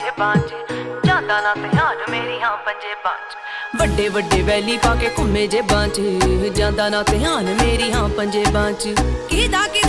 ਜਾਂਦਾ ਨਾ ਧਿਆਨ ਮੇਰੀ ਹਾਂ ਪੰਜੇ ਬਾਂਝ ਵੱਡੇ ਵੱਡੇ ਵੈਲੀ ਪਾ ਕੇ ਘੁੰਮੇ ਜੇ ਬਾਂਝ ਜਾਂਦਾ ਨਾ ਧਿਆਨ ਮੇਰੀ ਹਾਂ ਪੰਜੇ ਬਾਂਝ ਕਿਦਾ